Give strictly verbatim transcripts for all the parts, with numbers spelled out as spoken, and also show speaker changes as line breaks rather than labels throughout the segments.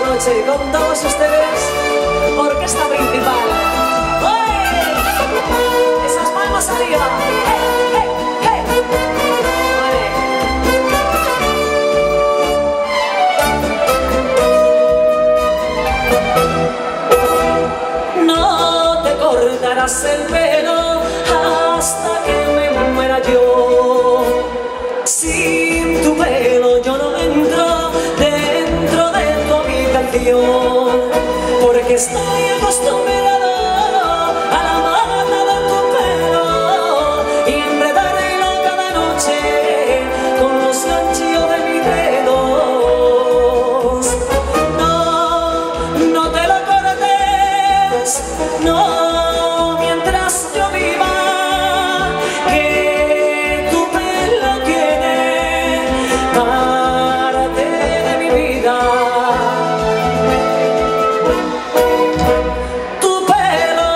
noche con todos ustedes, orquesta principal. ¡Oye! Esas palmas arriba. ¡Hey, hey, hey! Vale. No te cortarás el pelo hasta que me muera yo. Sin tu pelo yo no entro dentro de tu habitación, porque estoy acostumbrado a la mata de tu pelo y enredarlo cada noche con los ganchillos de mis dedos. No, no te lo cortes, no, mientras yo viva, que tu pelo tiene parte de mi vida. Tu pelo,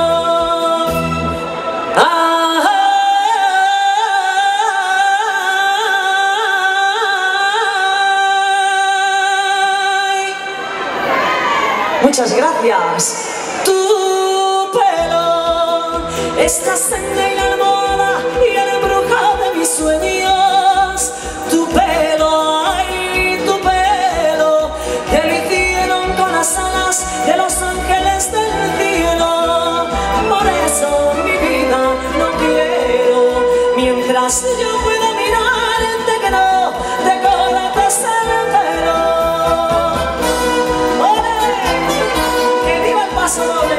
ay. Muchas gracias. Tu pelo estás en la almohada y el embrujo de mis sueños. Tu pelo, ay, tu pelo, te lo hicieron con las alas de los ángeles del cielo. Por eso mi vida no quiero, mientras yo pueda mirarte, que no te cortes el pelo. ¡Ole! ¡Que viva el paso doble!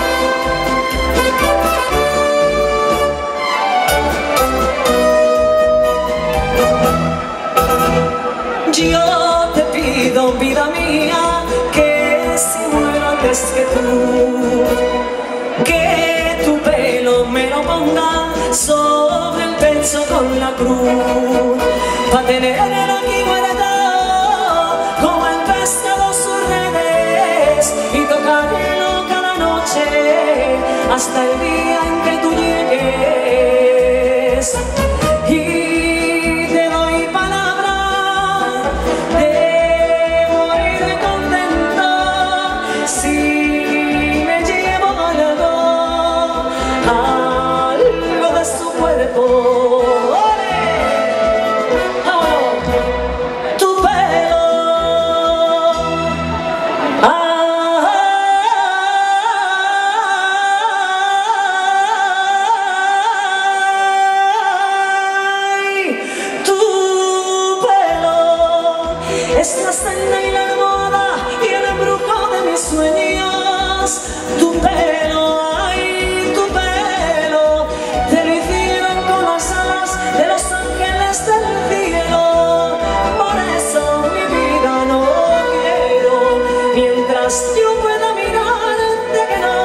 Yo te pido, vida mía, que si muero antes que tú, que tu pelo me lo ponga sobre el pecho con la cruz, para tenerlo aquí guardado como el pescado sus redes y tocarlo cada noche hasta el día en que tú llegues. Y te doy palabra de morir contento si me llevo algo, algo de su cuerpo. ¡Ole! ¡Vámonos! Tu pelo, ay, tu pelo, estás en la almohada y el embrujo de mis sueños. Tu pelo, ay, tu pelo, te lo hicieron con las alas de los ángeles del cielo. Por eso mi vida no quiero, mientras yo pueda mirarte, que no.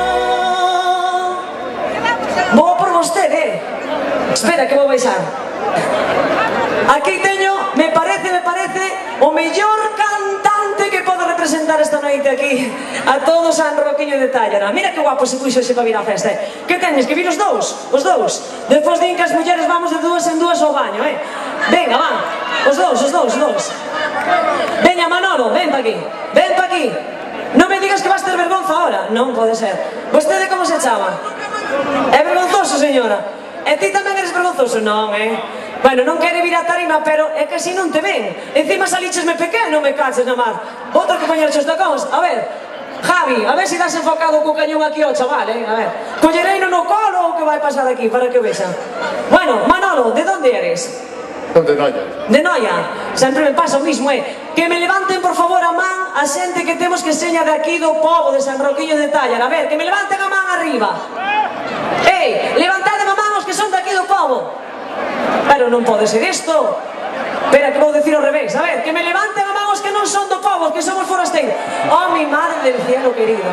Vou por vostede. Espera que vou baixar. Aquí teño, me parece, me parece, o mellor cantante que pode representar esta noite aquí a todo San Roquiño de Tállara. Mira que guapo se puxo ese para vir a festa. Que tenes, que vir os dous? Os dous? Despois din que as mulleres vamos de dúas en dúas ao baño, eh? Venga, van, os dous, os dous, os dous. Veña, Manolo, ven pa aquí, ven pa aquí. Non me digas que vas ter vergonza ahora. Non pode ser. Vostede como se chama? É vergonzoso, señora? E ti tamén eres vergonzoso? Non, eh? Bueno, non quere vir a tarima, pero é que así non te ven. Encima salichesme pequeno, me caches na mar. Vou ter que poñerche os tacóns. A ver, Javi, a ver se das enfocado co cañón aquí ao chaval, eh? A ver, collereino no colo ou que vai pasar aquí, para que o vexan. Bueno, Manolo, de onde eres?
De Noia.
De Noia. Sempre me pasa o mismo, eh? Que me levanten, por favor, a man a xente que temos que seña de aquí do pobo de San Roquiño de Tállara. A ver, que me levanten a man arriba. Ei, levantade a man os que son de aquí do pobo. Pero non pode ser isto. Espera, que vou decir ao revés. A ver, que me levanten a man os que non son do pobo, que somos forasteiros. Oh, mi madre del cielo querido.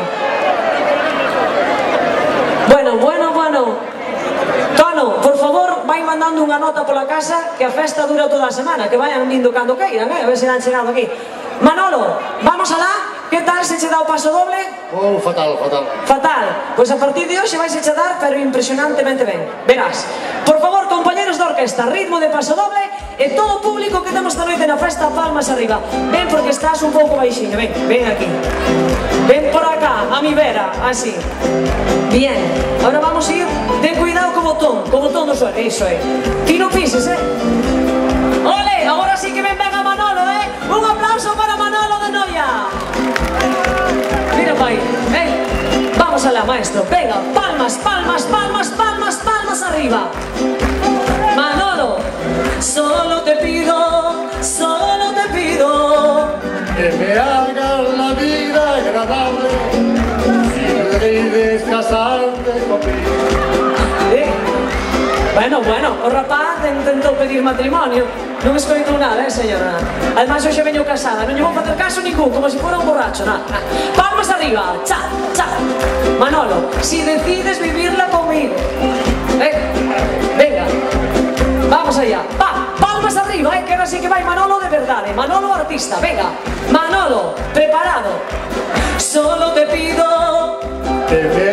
Bueno, bueno, bueno. Tono, por favor, vai mandando unha nota pola casa, que a festa dura toda a semana, que vayan vindo cando queiran, eh? A ver se han chegado aquí. Manolo, vamos alá. Que tal se che dá o paso doble?
Oh, fatal, fatal.
Fatal. Pois a partir de hoxe vais a che dar, pero impresionantemente ben. Verás. Por favor, compañeros do da orquesta, ritmo de paso doble e todo o público que temos esta noite na festa, palmas arriba. Ven porque estás un pouco baixiño, ven, ven aquí. Ven por acá, a mi vera, así. Bien, ahora vamos a ir, ten cuidado co botón, co botón do suelo, iso é. Ti non pises, eh? Ole, agora sí que ven ben a Manolo, eh? Un aplauso para Manolo de Noia. Mira pai, ven. Vamos alá, maestro, venga, palmas, palmas, palmas, palmas, palmas arriba. Manolo, solo te pido, solo te pido
que me hagas la vida agradable, si decides casarte conmigo.
Eh? Bueno, bueno, o rapaz intentou pedir matrimonio. Non escoitou nada, eh, señora? Ademais, hoxe veño casada, non lle vou facer caso ningún, como se fora un borracho, na. Palmas arriba, cha, cha. Manolo, si decides vivirla conmigo. Eh, venga, vamos allá. Va, palmas arriba, eh, que ahora sí que vai Manolo de verdade. Manolo artista, venga. Manolo, preparado. Solo te pido
Que me...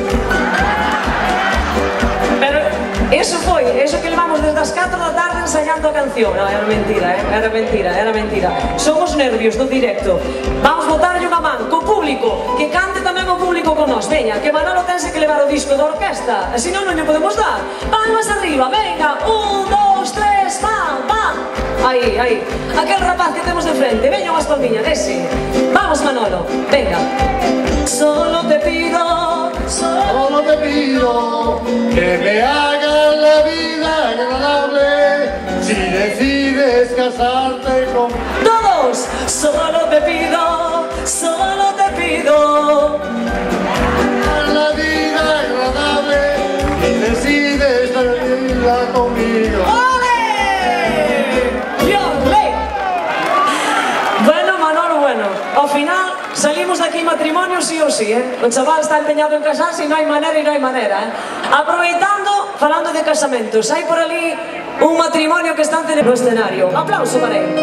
Pero eso foi, eso que levamos desde as catro da tarde ensayando a canción. No, era mentira, eh? era mentira, era mentira. Son os nervios do directo. Vamos botarlle unha man co público, que cante tamén o público con nós. Veña, que Manolo tense que levar o disco da orquesta, e senón non lle podemos dar. Palmas arriba, venga, un, dos, tres, pam, pam. Aí, aí, aquel rapaz que temos de frente, veña unhas palmiñas, ese. Vamos Manolo, venga. Solo te pido, solo
Solo te pido que me hagas la vida agradable, si decides casarte conmigo.
todos, solo te pido, solo te pido
La vida agradable, si decides vivirla conmigo.
¡Ole! ¡Dios, le! Bueno, Manolo, bueno, ao final salimos de aquí matrimonio sí o sí, eh? O chaval está empeñado en casarse e non hai manera e non hai manera, eh? Aproveitando, falando de casamentos, hai por ali un matrimonio que están celebrando no escenario. Aplauso para él.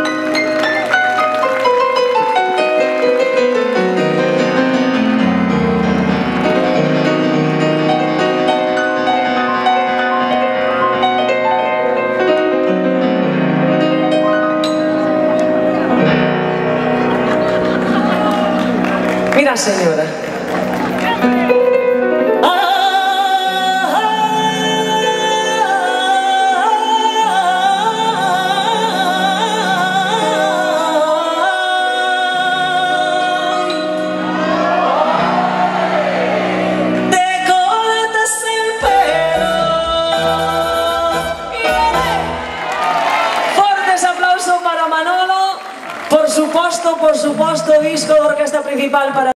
Mira, señora. Por suposto, por suposto, disco de orquesta principal para